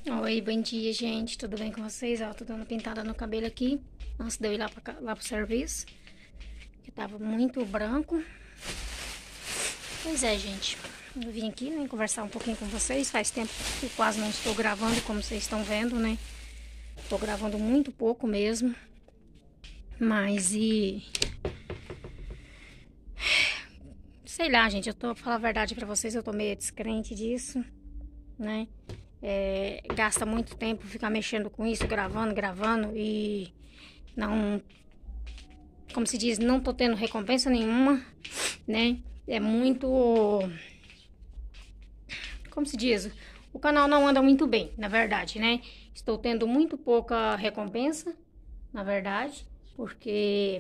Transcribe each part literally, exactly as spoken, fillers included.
Oi, bom dia, gente. Tudo bem com vocês? Ó, tô dando pintada no cabelo aqui, antes de eu ir lá, pra, lá pro serviço, que tava muito branco. Pois é, gente. Eu vim aqui, né, conversar um pouquinho com vocês. Faz tempo que quase não estou gravando, como vocês estão vendo, né? Tô gravando muito pouco mesmo. Mas e... Sei lá, gente, eu tô, pra falar a verdade pra vocês, eu tô meio descrente disso, né? É, gasta muito tempo ficar mexendo com isso, gravando, gravando e não, como se diz, não tô tendo recompensa nenhuma, né? É muito, como se diz, o canal não anda muito bem, na verdade, né? Estou tendo muito pouca recompensa, na verdade, porque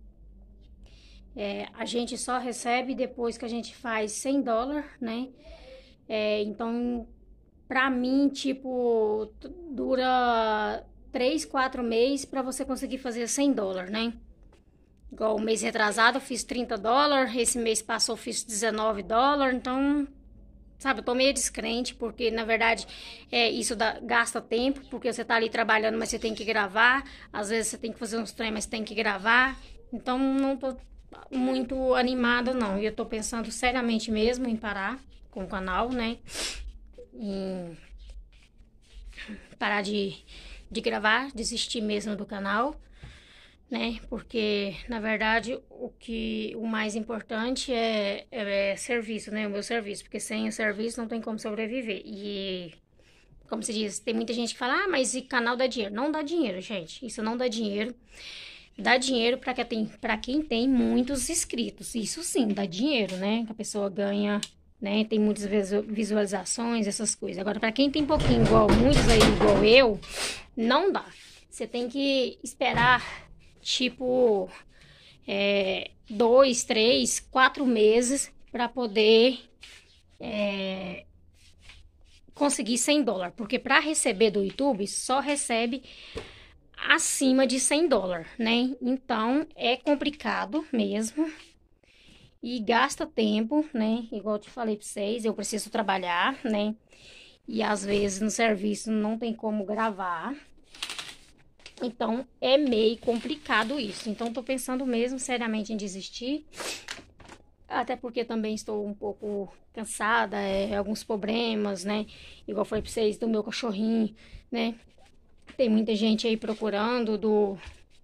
é, a gente só recebe depois que a gente faz cem dólares, né? É, então, pra mim, tipo, dura três, quatro meses pra você conseguir fazer cem dólares, né? Igual o mês retrasado eu fiz trinta dólares, esse mês passou eu fiz dezenove dólares, então, sabe, eu tô meio descrente, porque na verdade é, isso dá, gasta tempo, porque você tá ali trabalhando, mas você tem que gravar, às vezes você tem que fazer uns treinos, mas tem que gravar, então não tô muito animada não, e eu tô pensando seriamente mesmo em parar com o canal, né, em parar de, de gravar, desistir mesmo do canal, né? Porque na verdade o que o mais importante é, é, é serviço, né? O meu serviço, porque sem o serviço não tem como sobreviver. E como se diz, tem muita gente que fala: "Ah, mas e canal dá dinheiro?". Não dá dinheiro, gente. Isso não dá dinheiro. Dá dinheiro para quem tem, para quem tem muitos inscritos. Isso sim, dá dinheiro, né? Que a pessoa ganha, né? Tem muitas visualizações, essas coisas. Agora, para quem tem pouquinho, igual muitos aí, igual eu, não dá. Você tem que esperar, tipo, é, dois, três, quatro meses para poder é, conseguir cem dólares. Porque para receber do YouTube, só recebe acima de cem dólares, né? Então é complicado mesmo e gasta tempo, né? Igual eu te falei para vocês, eu preciso trabalhar, né? E às vezes no serviço não tem como gravar. Então é meio complicado isso. Então tô pensando mesmo seriamente em desistir. Até porque também estou um pouco cansada, é, alguns problemas, né? Igual eu falei pra vocês do meu cachorrinho, né? Tem muita gente aí procurando do,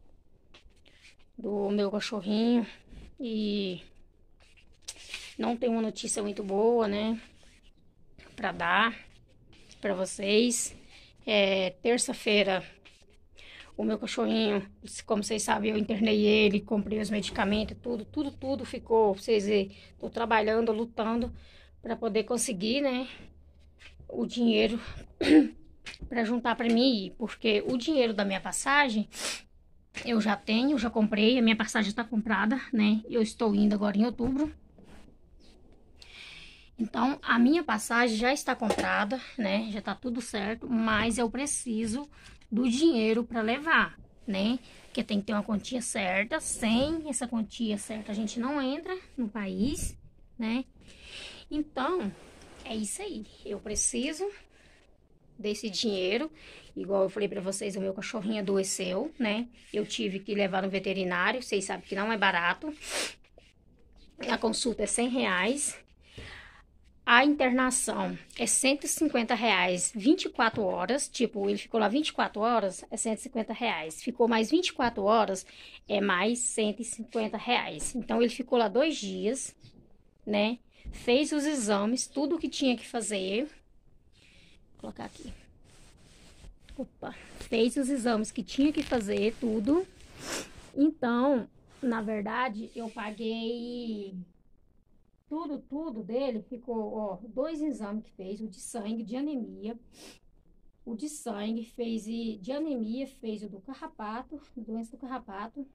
do meu cachorrinho e não tem uma notícia muito boa, né? Pra dar pra vocês. É, terça-feira, o meu cachorrinho, como vocês sabem, eu internei ele, comprei os medicamentos, tudo, tudo, tudo ficou. Vocês verem, tô trabalhando, lutando para poder conseguir, né? O dinheiro para juntar para mim ir, porque o dinheiro da minha passagem eu já tenho, já comprei, a minha passagem está comprada, né? Eu estou indo agora em outubro. Então, a minha passagem já está comprada, né? Já tá tudo certo, mas eu preciso do dinheiro para levar, né? Porque tem que ter uma quantia certa. Sem essa quantia certa, a gente não entra no país, né? Então, é isso aí. Eu preciso desse dinheiro. Igual eu falei para vocês, o meu cachorrinho adoeceu, né? Eu tive que levar no veterinário. Vocês sabem que não é barato. A consulta é cem reais. A internação é cento e cinquenta reais, vinte e quatro horas. Tipo, ele ficou lá vinte e quatro horas, é cento e cinquenta reais. Ficou mais vinte e quatro horas, é mais cento e cinquenta reais. Então, ele ficou lá dois dias, né? Fez os exames, tudo o que tinha que fazer. Vou colocar aqui. Opa. Fez os exames que tinha que fazer, tudo. Então, na verdade, eu paguei tudo, tudo dele. Ficou, ó, dois exames que fez, o de sangue, de anemia. O de sangue fez e de anemia, fez o do carrapato, doença do carrapato.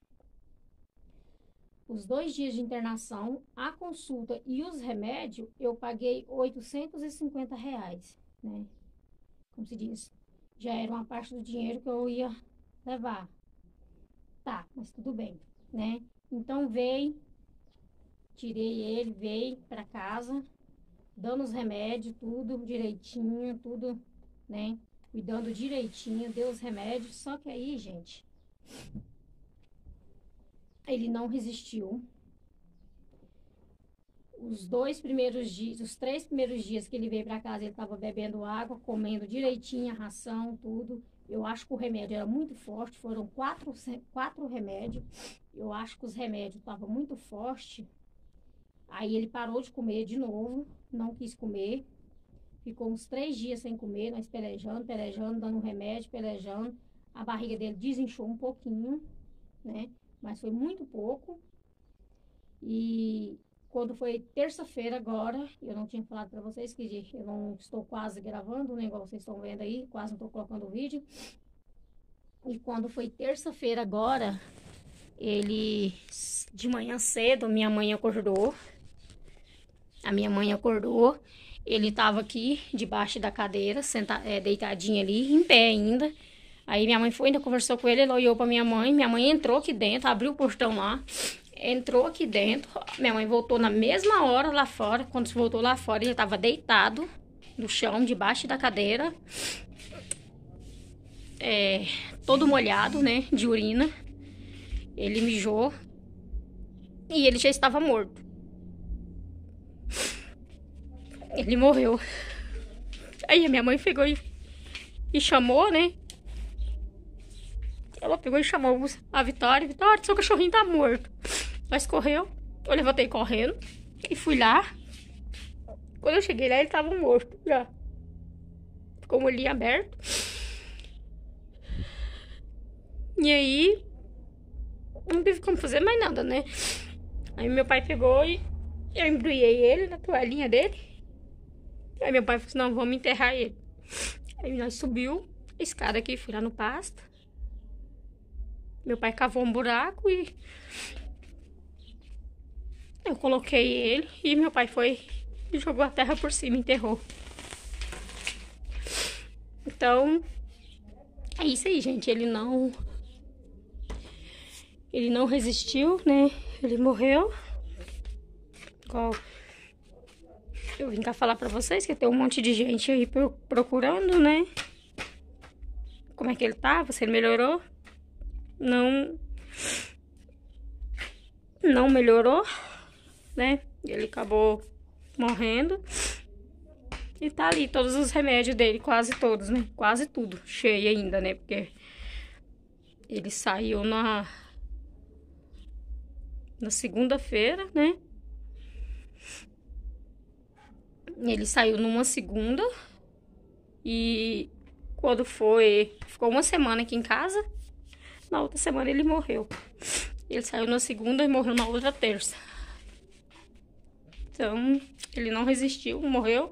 Os dois dias de internação, a consulta e os remédios, eu paguei oitocentos e cinquenta reais, né? Como se diz, já era uma parte do dinheiro que eu ia levar. Tá, mas tudo bem, né? Então veio, tirei ele, veio para casa, dando os remédios, tudo direitinho, tudo, né? cuidando direitinho, deu os remédios. Só que aí, gente, ele não resistiu. Os dois primeiros dias, os três primeiros dias que ele veio pra casa, ele tava bebendo água, comendo direitinho a ração, tudo. Eu acho que o remédio era muito forte, foram quatro, quatro remédios. Eu acho que os remédios estavam muito fortes. Aí ele parou de comer de novo, não quis comer. Ficou uns três dias sem comer, nós pelejando, pelejando, dando remédio, pelejando. A barriga dele desinchou um pouquinho, né? Mas foi muito pouco. E quando foi terça-feira agora, eu não tinha falado pra vocês que eu não estou quase gravando, né? Igual vocês estão vendo aí, quase não estou colocando o vídeo. E quando foi terça-feira agora, ele, de manhã cedo, minha mãe acordou. A minha mãe acordou, ele tava aqui, debaixo da cadeira, senta, é, deitadinho ali, em pé ainda. Aí minha mãe foi, ainda conversou com ele, ele olhou pra minha mãe, minha mãe entrou aqui dentro, abriu o portão lá, entrou aqui dentro, minha mãe voltou na mesma hora lá fora. Quando voltou lá fora, ele tava deitado no chão, debaixo da cadeira, é, todo molhado, né, de urina. Ele mijou e ele já estava morto. Ele morreu. Aí a minha mãe pegou e, e chamou, né? Ela pegou e chamou a Vitória. Vitória, seu cachorrinho tá morto. Nós correu. Eu levantei correndo e fui lá. Quando eu cheguei lá, ele tava morto já. Com o olhinho aberto. E aí, não teve como fazer mais nada, né? Aí meu pai pegou e eu embrulhei ele na toalhinha dele. Aí meu pai falou assim, não, vamos enterrar ele. Aí nós subiu a escada aqui, fui lá no pasto. Meu pai cavou um buraco e eu coloquei ele. E meu pai foi e jogou a terra por cima, enterrou. Então, é isso aí, gente. Ele não... Ele não resistiu, né? Ele morreu. Igual... Eu vim cá falar pra vocês que tem um monte de gente aí procurando, né? Como é que ele tá? Você melhorou? Não... Não melhorou, né? Ele acabou morrendo. E tá ali todos os remédios dele, quase todos, né? Quase tudo, cheio ainda, né? Porque ele saiu na... Na segunda-feira, né? Ele saiu numa segunda e quando foi... Ficou uma semana aqui em casa, na outra semana ele morreu. Ele saiu na segunda e morreu na outra terça. Então, ele não resistiu, morreu.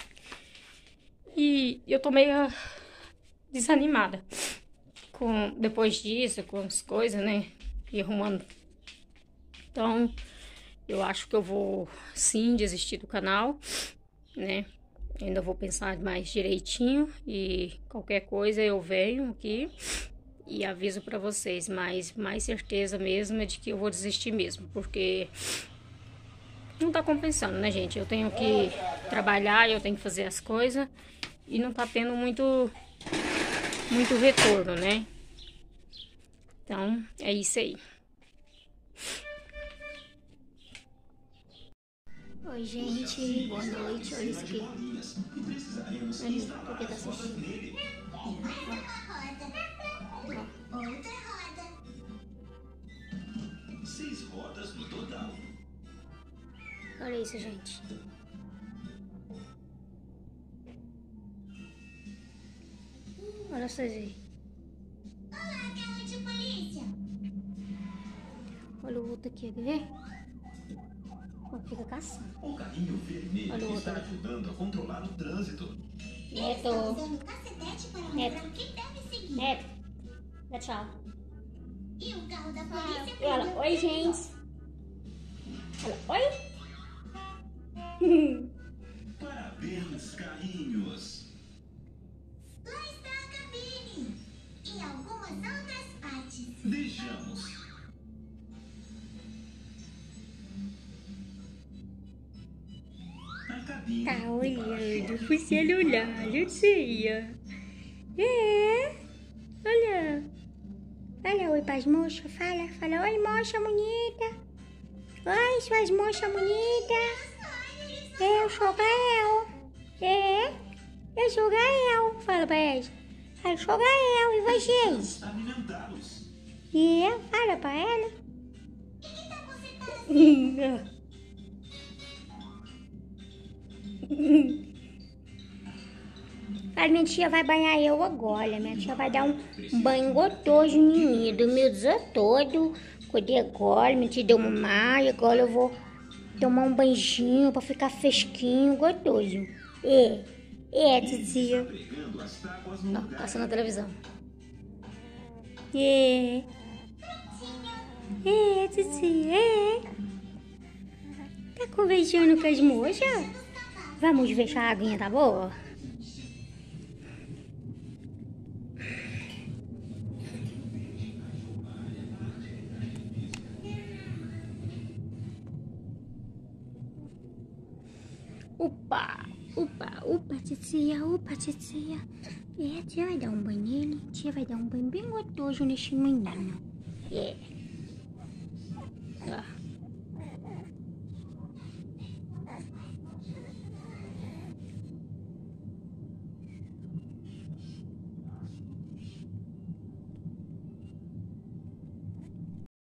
E eu tô meio desanimada com, depois disso, com as coisas, né? E arrumando. Então, eu acho que eu vou, sim, desistir do canal, né? Ainda vou pensar mais direitinho e qualquer coisa eu venho aqui e aviso pra vocês. Mas mais certeza mesmo é de que eu vou desistir mesmo, porque não tá compensando, né, gente? Eu tenho que trabalhar, eu tenho que fazer as coisas e não tá tendo muito, muito retorno, né? Então, é isso aí. Oi, gente, boa noite, olha isso aqui. Aí, por que tá assistindo? Ó. Outra roda. Seis rodas no total. Olha isso, gente. Olha vocês aí. Olá, carro de polícia. Olha o outro aqui, quer ver? Fica caçando. O carrinho vermelho Olha o está outro. ajudando a controlar o trânsito. Neto. Usando cacetete para Neto. lembrar o que deve seguir. Neto. Dá tchau. E o carro da polícia... E olha, oi, gente. Olha, oi. Parabéns, carrinhos. Lá está a cabine. E algumas outras partes. Vejamos. A cabine... Tá olhando pro celular, eu sei, ó. É. Olha. Olha, oi pras moças. Fala, fala. Oi, moça bonita. Oi, suas moças bonitas. Eu sou Gael. É. Eu sou Gael. Fala pra elas. Eu sou Gael. E vocês? É. Fala pra ela. A minha tia vai banhar eu agora. Minha tia vai dar um, um banho gostoso em mim. Dormiu o dia todo. Acordei agora. Minha tia deu uma maia. Agora eu vou tomar um banjinho pra ficar fresquinho, gostoso. É. É, titia. Ó, passando na televisão. É. É, titia. É. Tá conversando com as moças? Vamos ver se a aguinha tá boa? Opa, opa, opa, titia, opa, titia. É, a tia vai dar um banho nele. A tia vai dar um banho bem gostoso nesse menino. É. Ó.